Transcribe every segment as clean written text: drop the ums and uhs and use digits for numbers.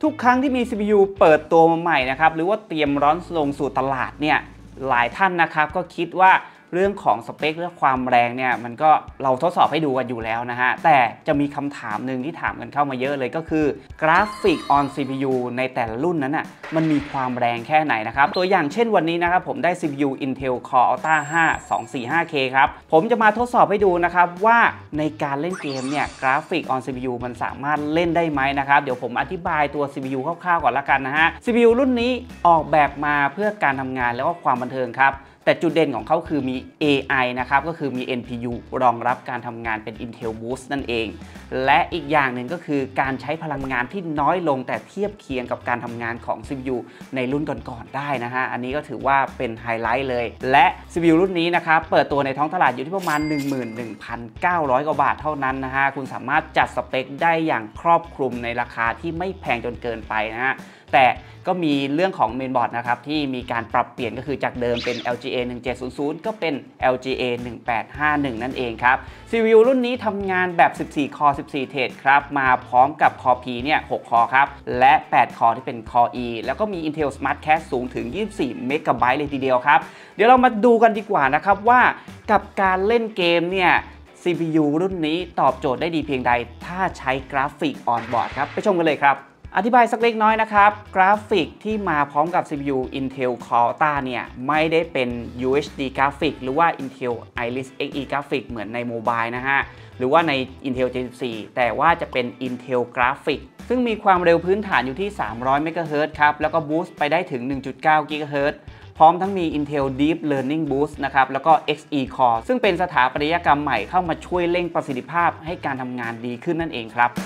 ทุกครั้งที่มี CPU เปิดตัวมาใหม่นะครับหรือว่าเตรียมร้อนลงสู่ตลาดเนี่ยหลายท่านนะครับก็คิดว่าเรื่องของสเปคและความแรงเนี่ยมันก็เราทดสอบให้ดูกันอยู่แล้วนะฮะแต่จะมีคำถามหนึ่งที่ถามกันเข้ามาเยอะเลยก็คือกราฟิก on CPU ในแต่ละรุ่นนั้นน่ะมันมีความแรงแค่ไหนนะครับตัวอย่างเช่นวันนี้นะครับผมได้ CPU Intel Core Ultra 5 245K ครับผมจะมาทดสอบให้ดูนะครับว่าในการเล่นเกมเนี่ยกราฟิก on CPU มันสามารถเล่นได้ไหมนะครับเดี๋ยวผมอธิบายตัว CPU คร่าวๆก่อนละกันนะฮะ CPU รุ่นนี้ออกแบบมาเพื่อการทำงานแล้วก็ความบันเทิงครับแต่จุดเด่นของเขาคือมี AI นะครับก็คือมี NPU รองรับการทำงานเป็น Intel Boost นั่นเองและอีกอย่างหนึ่งก็คือการใช้พลังงานที่น้อยลงแต่เทียบเคียงกับการทำงานของ CPU ในรุ่นก่อนๆได้นะฮะอันนี้ก็ถือว่าเป็นไฮไลท์เลยและ CPU รุ่นนี้นะครับเปิดตัวในท้องตลาดอยู่ที่ประมาณ 11,900 กว่าบาทเท่านั้นนะฮะคุณสามารถจัดสเปคได้อย่างครอบคลุมในราคาที่ไม่แพงจนเกินไปนะฮะแต่ก็มีเรื่องของเมนบอร์ดนะครับที่มีการปรับเปลี่ยนก็คือจากเดิมเป็น LGA 1700ก็เป็น LGA 1851นั่นเองครับ CPU รุ่นนี้ทำงานแบบ14 คอ 14 เทรดครับมาพร้อมกับ Core P เนี่ย6 คอครับและ8 คอที่เป็น Core E แล้วก็มี Intel Smart Cache สูงถึง24 เมกะไบต์เลยทีเดียวครับเดี๋ยวเรามาดูกันดีกว่านะครับว่ากับการเล่นเกมเนี่ย CPU รุ่นนี้ตอบโจทย์ได้ดีเพียงใดถ้าใช้กราฟิกออนบอร์ดครับไปชมกันเลยครับอธิบายสักเล็กน้อยนะครับกราฟิกที่มาพร้อมกับ CPU Intel Core Ultra เนี่ยไม่ได้เป็น UHD กราฟิกหรือว่า Intel Iris Xe กราฟิกเหมือนในโมบายนะฮะหรือว่าใน Intel Gen 14แต่ว่าจะเป็น Intel กราฟิกซึ่งมีความเร็วพื้นฐานอยู่ที่300 MHz ครับแล้วก็บูสต์ไปได้ถึง 1.9 GHz พร้อมทั้งมี Intel Deep Learning Boost นะครับแล้วก็ Xe Core ซึ่งเป็นสถาปัตยกรรมใหม่เข้ามาช่วยเร่งประสิทธิภาพให้การทำงานดีขึ้นนั่นเองครับ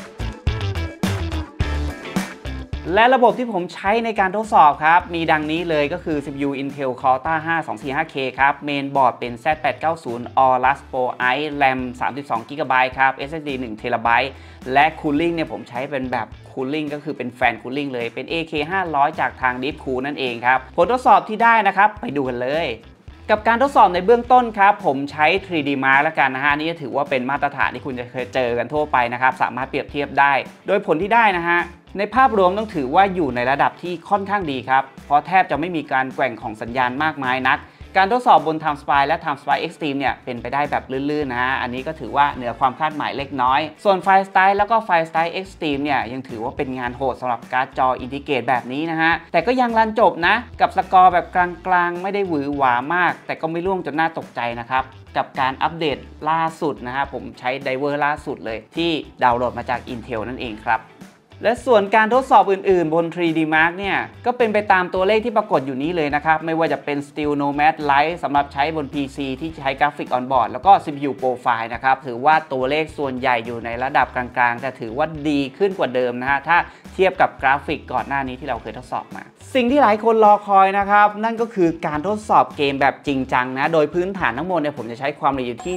และระบบที่ผมใช้ในการทดสอบครับมีดังนี้เลยก็คือ CPU Intel Core Ultra 5 245K ครับเมนบอร์ดเป็น Z890 Aorus Pro Ice RAM 32GB ครับ SSD 1TB และ Cooling เนี่ยผมใช้เป็นแบบ Cooling ก็คือเป็นแฟน Cooling เลยเป็น AK500 จากทาง Deepcool นั่นเองครับผลทดสอบที่ได้นะครับไปดูกันเลยกับการทดสอบในเบื้องต้นครับผมใช้ 3D Mark แล้วกันนะฮะนี่ถือว่าเป็นมาตรฐานที่คุณจะเคยเจอกันทั่วไปนะครับสามารถเปรียบเทียบได้โดยผลที่ได้นะฮะในภาพรวมต้องถือว่าอยู่ในระดับที่ค่อนข้างดีครับเพราะแทบจะไม่มีการแกว่งของสัญญาณมากมายนักการทดสอบบน TimeSpy และ TimeSpy Extreme เนี่ยเป็นไปได้แบบลื่นๆนะฮะอันนี้ก็ถือว่าเหนือความคาดหมายเล็กน้อยส่วน Firestyle แล้วก็ Firestyle Extreme เนี่ยยังถือว่าเป็นงานโหดสำหรับการ์ดจออินทิเกรตแบบนี้นะฮะแต่ก็ยังรันจบนะกับสกอร์แบบกลางๆไม่ได้หวือหวามากแต่ก็ไม่ร่วงจนน่าตกใจนะครับกับการอัปเดตล่าสุดนะฮะผมใช้ไดเวอร์ล่าสุดเลยที่ดาวน์โหลดมาจาก Intel นั่นเองครับและส่วนการทดสอบอื่นๆบน 3D Mark เนี่ยก็เป็นไปตามตัวเลขที่ปรากฏอยู่นี้เลยนะครับไม่ว่าจะเป็น Still Nomad Lite สำหรับใช้บน PC ที่ใช้กราฟิกออนบอร์ดแล้วก็ CPU Profile นะครับถือว่าตัวเลขส่วนใหญ่อยู่ในระดับกลางๆแต่ถือว่าดีขึ้นกว่าเดิมนะฮะถ้าเทียบกับกราฟิกก่อนหน้านี้ที่เราเคยทดสอบมาสิ่งที่หลายคนรอคอยนะครับนั่นก็คือการทดสอบเกมแบบจริงจังนะโดยพื้นฐานทั้งหมดเนี่ยผมจะใช้ความละเอียดที่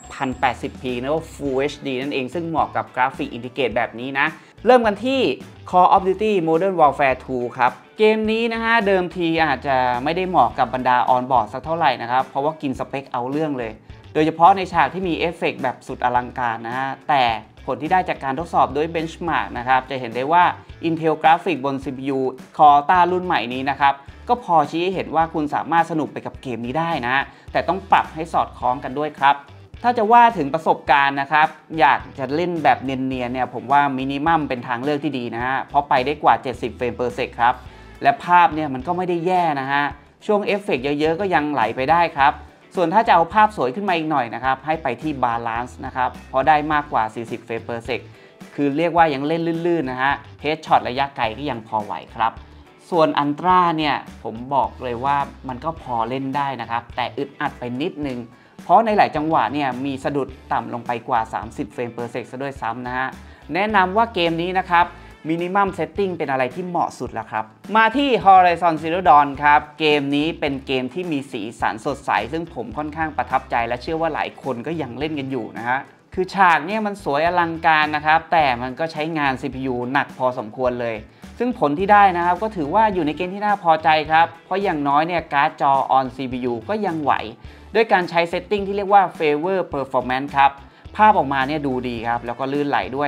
1080p นะว่า Full HD นั่นเองซึ่งเหมาะกับกราฟิกอินทิเกรตแบบนี้นะเริ่มกันที่ Call of Duty Modern Warfare 2 ครับเกมนี้นะฮะเดิมทีอาจจะไม่ได้เหมาะกับบรรดาออนบอร์ดสักเท่าไหร่นะครับเพราะว่ากินสเปคเอาเรื่องเลยโดยเฉพาะในฉากที่มีเอฟเฟกต์แบบสุดอลังการนะฮะแต่ผลที่ได้จากการทดสอบด้วย Benchmark นะครับจะเห็นได้ว่า Intel Graphics บน CPU Core Ultra รุ่นใหม่นี้นะครับก็พอชี้ให้เห็นว่าคุณสามารถสนุกไปกับเกมนี้ได้นะแต่ต้องปรับให้สอดคล้องกันด้วยครับถ้าจะว่าถึงประสบการณ์นะครับอยากจะเล่นแบบเนียนๆเนี่ยผมว่ามินิมัมเป็นทางเลือกที่ดีนะฮะเพราะไปได้กว่า70 เฟรม per sec ครับและภาพเนี่ยมันก็ไม่ได้แย่นะฮะช่วงเอฟเฟกต์เยอะๆก็ยังไหลไปได้ครับส่วนถ้าจะเอาภาพสวยขึ้นมาอีกหน่อยนะครับให้ไปที่ Balance นะครับเพราะได้มากกว่า40 เฟรม per sec คือเรียกว่ายังเล่นลื่นๆนะฮะเฮดช็อตระยะไกลก็ยังพอไหวครับส่วนอันตราเนี่ยผมบอกเลยว่ามันก็พอเล่นได้นะครับแต่อึดอัดไปนิดนึงเพราะในหลายจังหวะเนี่ยมีสะดุดต่ำลงไปกว่า30 เฟรม per sec ซะด้วยซ้ำนะฮะแนะนำว่าเกมนี้นะครับมินิมัมเซตติ้งเป็นอะไรที่เหมาะสุดแล้วครับมาที่ Horizon Zero Dawn ครับเกมนี้เป็นเกมที่มีสีสันสดใสซึ่งผมค่อนข้างประทับใจและเชื่อว่าหลายคนก็ยังเล่นกันอยู่นะฮะคือฉากเนี่ยมันสวยอลังการนะครับแต่มันก็ใช้งาน CPU หนักพอสมควรเลยซึ่งผลที่ได้นะครับก็ถือว่าอยู่ในเกณฑ์ที่น่าพอใจครับเพราะอย่างน้อยเนี่ยการ์ดจอ on CPU ก็ยังไหวด้วยการใช้เซตติ้งที่เรียกว่า Favor Performance ครับภาพออกมาเนี่ยดูดีครับแล้วก็ลื่นไหลด้วย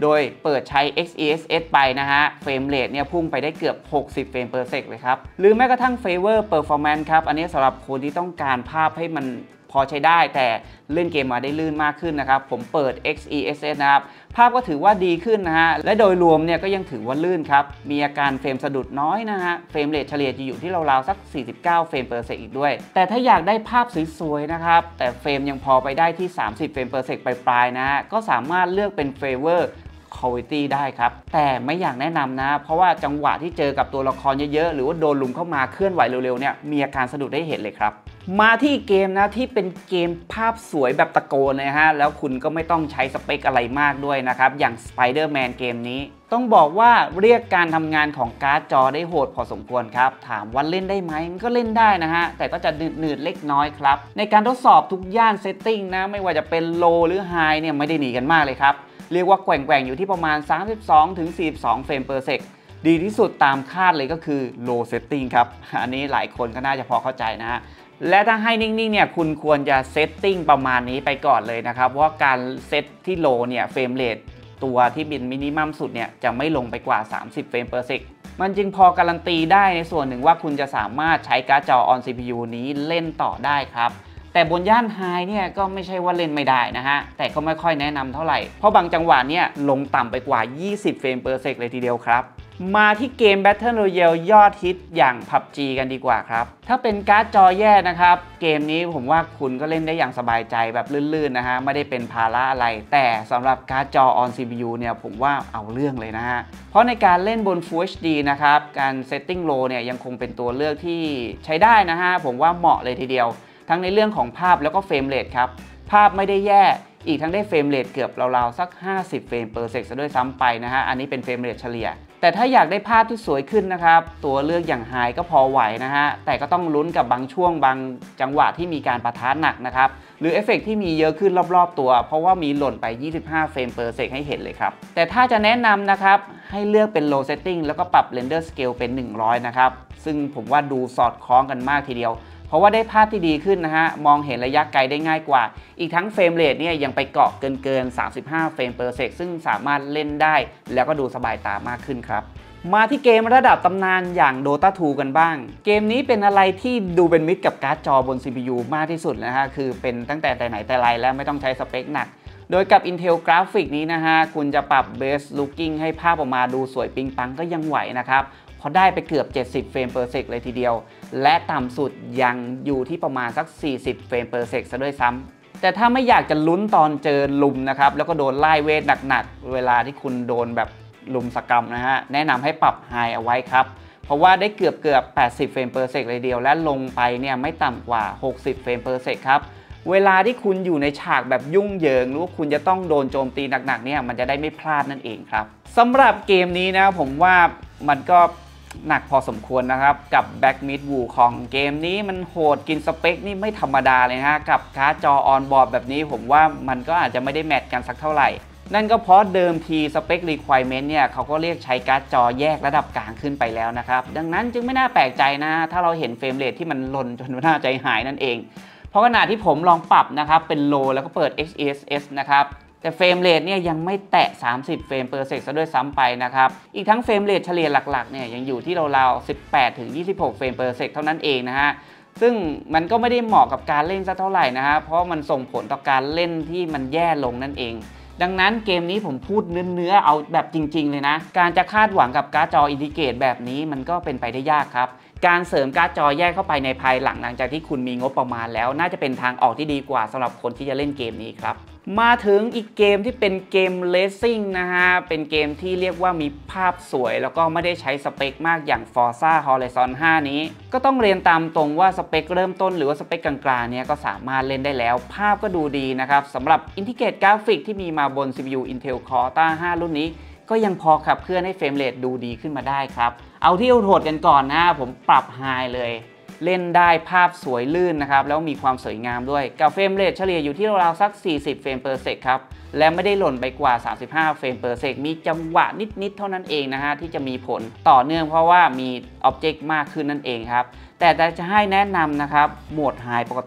โดยเปิดใช้ XeSS ไปนะฮะเฟรมเรทเนี่ยพุ่งไปได้เกือบ60เฟรมเปอร์เซกเลยครับหรือแม้กระทั่ง Favor Performance ครับอันนี้สำหรับคนที่ต้องการภาพให้มันพอใช้ได้แต่เล่นเกมมาได้ลื่นมากขึ้นนะครับผมเปิด XeSS นะครับภาพก็ถือว่าดีขึ้นนะฮะและโดยรวมเนี่ยก็ยังถือว่าลื่นครับมีอาการเฟรมสะดุดน้อยนะฮะเฟรมเรทเฉลี่ยจะอยู่ที่ราวๆสัก49เฟรมเปอร์เซกอีกด้วยแต่ถ้าอยากได้ภาพสวยๆนะครับแต่เฟรมยังพอไปได้ที่30เฟรมเปอร์เซกปลายๆนะฮะก็สามารถเลือกเป็น Favor Quality ได้ครับแต่ไม่อยากแนะนำนะเพราะว่าจังหวะที่เจอกับตัวละครเยอะๆหรือว่าโดนลุมเข้ามาเคลื่อนไหวเร็วๆเนี่ยมีอาการสะดุดได้เห็นเลยครับมาที่เกมนะที่เป็นเกมภาพสวยแบบตะโกนเลยฮะแล้วคุณก็ไม่ต้องใช้สเปคอะไรมากด้วยนะครับอย่าง Spider-Man เกมนี้ต้องบอกว่าเรียกการทำงานของการ์ดจอได้โหดพอสมควรครับถามว่าเล่นได้ไหมมันก็เล่นได้นะฮะแต่ก็จะหนืดๆเล็กน้อยครับในการทดสอบทุกย่านเซตติ้งนะไม่ว่าจะเป็น Low หรือ High เนี่ยไม่ได้หนีกันมากเลยครับเรียกว่าแกว่งๆอยู่ที่ประมาณ 32-42 เฟรมเปอร์เซกดีที่สุดตามคาดเลยก็คือ Low Setting ครับอันนี้หลายคนก็น่าจะพอเข้าใจนะฮะและถ้าให้นิ่งๆเนี่ยคุณควรจะเซตติ้งประมาณนี้ไปก่อนเลยนะครับเพราะว่าการเซตที่ Low เนี่ยเฟรมเรทตัวที่เป็นมินิมัมสุดเนี่ยจะไม่ลงไปกว่า30เฟรมเปอร์เซกมันจึงพอการันตีได้ในส่วนหนึ่งว่าคุณจะสามารถใช้การ์ดจอ on CPU นี้เล่นต่อได้ครับแต่บนย่านไฮเนี่ยก็ไม่ใช่ว่าเล่นไม่ได้นะฮะแต่ก็ไม่ค่อยแนะนำเท่าไหร่เพราะบางจังหวะเนี่ยลงต่ำไปกว่า20เฟรมเปอร์เซกเลยทีเดียวครับมาที่เกม Battle Royale ยอดฮิตอย่าง PUBG กันดีกว่าครับถ้าเป็นการ์ดจอแย่นะครับเกมนี้ผมว่าคุณก็เล่นได้อย่างสบายใจแบบลื่นๆนะฮะไม่ได้เป็นภาระอะไรแต่สำหรับการ์ดจอ on CPU เนี่ยผมว่าเอาเรื่องเลยนะฮะเพราะในการเล่นบน Full HD นะครับการ Setting Low เนี่ยยังคงเป็นตัวเลือกที่ใช้ได้นะฮะผมว่าเหมาะเลยทีเดียวทั้งในเรื่องของภาพแล้วก็เฟรมเรทครับภาพไม่ได้แย่อีกทั้งได้เฟรมเรทเกือบราวๆสัก50เฟรมเปอร์เซกซะด้วยซ้ำไปนะฮะอันนี้เป็นเฟรมเรทเฉลี่ยแต่ถ้าอยากได้ภาพที่สวยขึ้นนะครับตัวเลือกอย่างไฮก็พอไหวนะฮะแต่ก็ต้องลุ้นกับบางช่วงบางจังหวะที่มีการปะทะหนักนะครับหรือเอฟเฟกที่มีเยอะขึ้นรอบๆตัวเพราะว่ามีหล่นไป25เฟรมเปอร์เซกให้เห็นเลยครับแต่ถ้าจะแนะนำนะครับให้เลือกเป็น low setting แล้วก็ปรับ render scale เป็น100นะครับซึ่งผมว่าดูสอดคล้องกันมากทีเดียวเพราะว่าได้ภาพที่ดีขึ้นนะฮะมองเห็นระยะไกลได้ง่ายกว่าอีกทั้งเฟรมเรทเนี่ยยังไปเกาะเกิน35เฟรมเปอร์เซกซึ่งสามารถเล่นได้แล้วก็ดูสบายตามากขึ้นครับมาที่เกมระดับตำนานอย่าง Dota 2 กันบ้างเกมนี้เป็นอะไรที่ดูเป็นมิตรกับการ์ดจอบน CPU มากที่สุดนะฮะคือเป็นตั้งแต่ไหนแต่ไรแล้วไม่ต้องใช้สเปคหนักโดยกับ Intel Graphics นี้นะฮะคุณจะปรับ Best Looking ให้ภาพออกมาดูสวยปิ๊งปังก็ยังไหวนะครับพอได้ไปเกือบ70เฟรมเปอร์เซกเลยทีเดียวและต่ำสุดยังอยู่ที่ประมาณสัก40เฟรมเปอร์เซกซะด้วยซ้ำแต่ถ้าไม่อยากจะลุ้นตอนเจอลุมนะครับแล้วก็โดนไล่เวทหนักๆเวลาที่คุณโดนแบบลุมสกรรมนะฮะแนะนำให้ปรับไฮเอาไว้ครับเพราะว่าได้เกือบ80เฟรมเปอร์เซกเลยเดียวและลงไปเนี่ยไม่ต่ำกว่า60เฟรมเปอร์เซกครับเวลาที่คุณอยู่ในฉากแบบยุ่งเหยิงหรือว่าคุณจะต้องโดนโจมตีหนักๆเนี่ยมันจะได้ไม่พลาดนั่นเองครับสำหรับเกมนี้นะผมว่ามันก็หนักพอสมควรนะครับกับ Black Myth Wukong เกมนี้มันโหดกินสเปคนี่ไม่ธรรมดาเลยนะฮะกับการ์ดจอออนบอร์ดแบบนี้ผมว่ามันก็อาจจะไม่ได้แมทกันสักเท่าไหร่นั่นก็เพราะเดิมทีสเปค requirement เนี่ยเขาก็เรียกใช้การ์ดจอแยกระดับกลางขึ้นไปแล้วนะครับดังนั้นจึงไม่น่าแปลกใจนะถ้าเราเห็นเฟรมเรทที่มันหล่นจนน่าใจหายนั่นเองเพราะขณะที่ผมลองปรับนะครับเป็น low แล้วก็เปิด XeSS นะครับแต่เฟรมเรทเนี่ยยังไม่แตะ30เฟรมเปอร์เซกซะด้วยซ้ำไปนะครับอีกทั้งเฟรมเรทเฉลี่ยหลักๆเนี่ยยังอยู่ที่ราวๆ18-26เฟรมเปอร์เซกเท่านั้นเองนะฮะซึ่งมันก็ไม่ได้เหมาะกับการเล่นสักเท่าไหร่นะฮะเพราะมันส่งผลต่อการเล่นที่มันแย่ลงนั่นเองดังนั้นเกมนี้ผมพูดเนื้อเอาแบบจริงๆเลยนะการจะคาดหวังกับการ์ดจออินทิเกรตแบบนี้มันก็เป็นไปได้ยากครับการเสริมการ์ดจอแยกเข้าไปในภายหลังจากที่คุณมีงบประมาณแล้วน่าจะเป็นทางออกที่ดีกว่าสำหรับคนที่จะเล่นเกมนี้ครับมาถึงอีกเกมที่เป็นเกมเลสซิ่งนะฮะเป็นเกมที่เรียกว่ามีภาพสวยแล้วก็ไม่ได้ใช้สเปคมากอย่าง Forza Horizon 5 นี้ก็ต้องเรียนตามตรงว่าสเปคเริ่มต้นหรือว่าสเปคกลางๆเนี่ยก็สามารถเล่นได้แล้วภาพก็ดูดีนะครับสำหรับ Integrated Graphics ที่มีมาบน CPU Intel Core i5 รุ่นนี้ก็ยังพอขับเคลื่อนให้เฟรมเรทดูดีขึ้นมาได้ครับเอาที่โหดกันก่อนนะผมปรับไฮเลยเล่นได้ภาพสวยลื่นนะครับแล้วมีความสวยงามด้วยกับเฟรมเรทเฉลี่ยอยู่ที่ราวๆสัก40เฟรมเปอร์เซกครับและไม่ได้หล่นไปกว่า35เฟรมเปอร์เซกมีจังหวะนิดๆเท่านั้นเองนะฮะที่จะมีผลต่อเนื่องเพราะว่ามีอ็อบเจกต์มากขึ้นนั่นเองครับแต่จะให้แนะนำนะครับโหมดไฮปกติ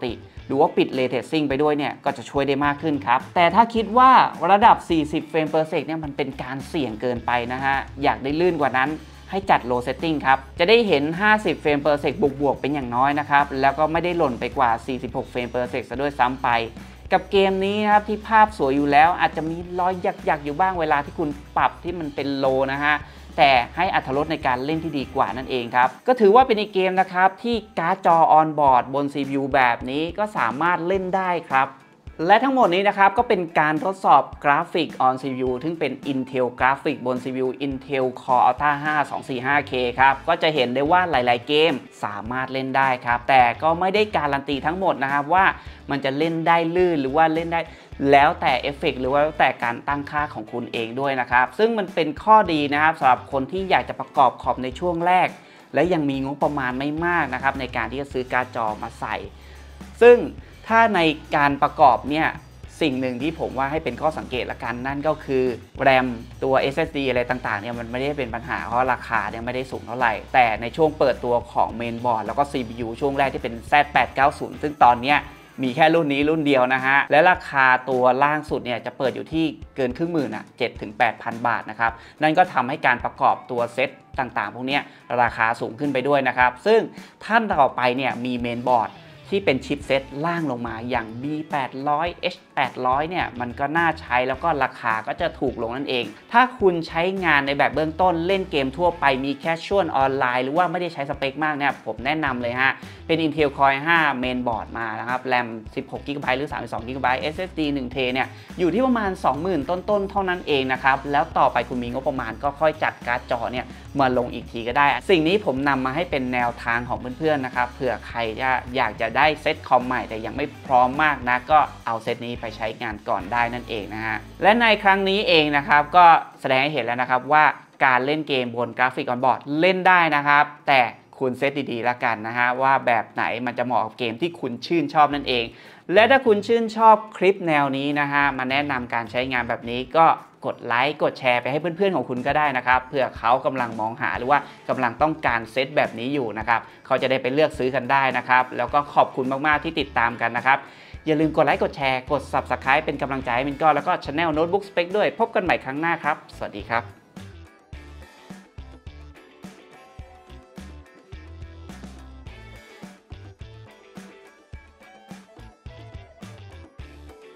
หรือว่าปิด Ray Tracing ไปด้วยเนี่ยก็จะช่วยได้มากขึ้นครับแต่ถ้าคิดว่าระดับ40 เฟรม per sec เนี่ยมันเป็นการเสี่ยงเกินไปนะฮะอยากได้ลื่นกว่านั้นให้จัด low setting ครับจะได้เห็น50 เฟรม per sec บวกๆเป็นอย่างน้อยนะครับแล้วก็ไม่ได้หล่นไปกว่า46 เฟรม per sec ซะด้วยซ้ำไปกับเกมนี้ครับที่ภาพสวยอยู่แล้วอาจจะมีรอยหยักๆอยู่บ้างเวลาที่คุณปรับที่มันเป็นโลนะฮะแต่ให้อรรถรสในการเล่นที่ดีกว่านั่นเองครับก็ถือว่าเป็นอีกเกมนะครับที่การ์ดจอออนบอร์ดบน CPU แบบนี้ก็สามารถเล่นได้ครับและทั้งหมดนี้นะครับก็เป็นการทดสอบกราฟิก on CPU ซึ่งเป็น Intel กราฟิกบน CPU Intel Core Ultra 5 245K ครับก็จะเห็นได้ว่าหลายๆเกมสามารถเล่นได้ครับแต่ก็ไม่ได้การันตีทั้งหมดนะครับว่ามันจะเล่นได้ลื่นหรือว่าเล่นได้แล้วแต่เอฟเฟกต์หรือว่าแต่การตั้งค่าของคุณเองด้วยนะครับซึ่งมันเป็นข้อดีนะครับสำหรับคนที่อยากจะประกอบคอมในช่วงแรกและยังมีงบประมาณไม่มากนะครับในการที่จะซื้อการ์ดจอมาใส่ซึ่งถ้าในการประกอบเนี่ยสิ่งหนึ่งที่ผมว่าให้เป็นข้อสังเกตละกันนั่นก็คือแรมตัว SSD อะไรต่างๆเนี่ยมันไม่ได้เป็นปัญหาเพราะราคาเนี่ยไม่ได้สูงเท่าไหร่แต่ในช่วงเปิดตัวของเมนบอร์ดแล้วก็ CPU ช่วงแรกที่เป็น Z890 ซึ่งตอนนี้มีแค่รุ่นนี้รุ่นเดียวนะฮะและราคาตัวล่างสุดเนี่ยจะเปิดอยู่ที่เกินครึ่งหมื่น7-8,000 บาทนะครับนั่นก็ทำให้การประกอบตัวเซตต่างๆพวกนี้ราคาสูงขึ้นไปด้วยนะครับซึ่งท่านต่อไปเนี่ยมีเมนบอร์ดที่เป็นชิปเซตล่างลงมาอย่าง B800 H800 เนี่ยมันก็น่าใช้แล้วก็ราคาก็จะถูกลงนั่นเองถ้าคุณใช้งานในแบบเบื้องต้นเล่นเกมทั่วไปมีแคชชวลออนไลน์หรือว่าไม่ได้ใช้สเปคมากเนี่ยผมแนะนำเลยฮะเป็น Intel Core i5 Main Board มานะครับแรม 16GB หรือ 32GB SSD 1TB เนี่ยอยู่ที่ประมาณ 20,000 ต้นๆเท่านั้นเองนะครับแล้วต่อไปคุณมีงบประมาณก็ค่อยจัดการ์ดจอเนี่ยมาลงอีกทีก็ได้สิ่งนี้ผมนำมาให้เป็นแนวทางของเพื่อนๆนะครับเผื่อใครอยากจะได้เซตคอมใหม่แต่ยังไม่พร้อมมากนะก็เอาเซตนี้ไปใช้งานก่อนได้นั่นเองนะฮะและในครั้งนี้เองนะครับก็แสดงให้เห็นแล้วนะครับว่าการเล่นเกมบนกราฟิกออนบอร์ดเล่นได้นะครับแต่คุณเซตดีๆละกันนะฮะว่าแบบไหนมันจะเหมาะกับเกมที่คุณชื่นชอบนั่นเองและถ้าคุณชื่นชอบคลิปแนวนี้นะฮะมาแนะนำการใช้งานแบบนี้ก็กดไลค์กดแชร์ไปให้เพื่อนๆของคุณก็ได้นะครับเผื่อเขากำลังมองหาหรือว่ากำลังต้องการเซตแบบนี้อยู่นะครับเขาจะได้ไปเลือกซื้อกันได้นะครับแล้วก็ขอบคุณมากๆที่ติดตามกันนะครับอย่าลืมกดไลค์กดแชร์กด Subscribe เป็นกำลังใจให้มินก็แล้วก็ Channel Notebook Spec ด้วยพบกันใหม่ครั้งหน้าครับสวัสดีครับ